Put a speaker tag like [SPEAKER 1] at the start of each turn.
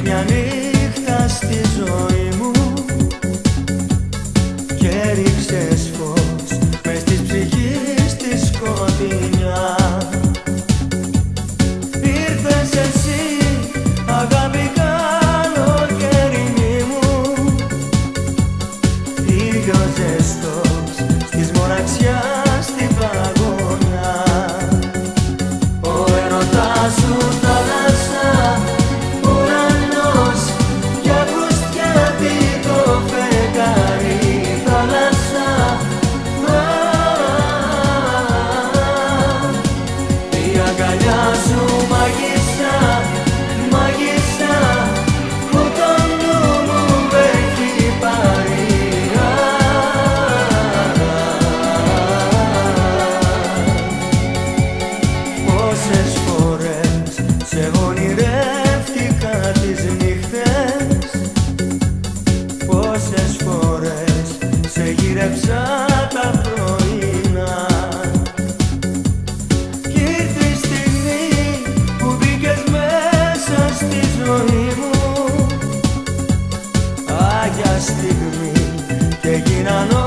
[SPEAKER 1] μια νύχτα στη ζωή μου και ρίξες φως μες της ψυχής στη σκοτεινιά. Ήρθες εσύ, αγάπη καλοκαιρινή μου, ήλιος ζεστός της μοναξιάς στην παγωνιά. Ο έρωτας σου θάλασσα, ουρανός κι ακουστιάται το φεγγάρι θάλασσα. Η αγκαλιά σου μάγισσα, μάγισσα που το νου μου έχει πάρει. Πόσες φορές σε ονειρεύτηκα τις νύχτες, πόσες φορές σε γύρεψα τα πρωινά. Κι ήρθε η στιγμή που μπήκες μέσα στη ζωή μου, άγια στιγμή και γίναν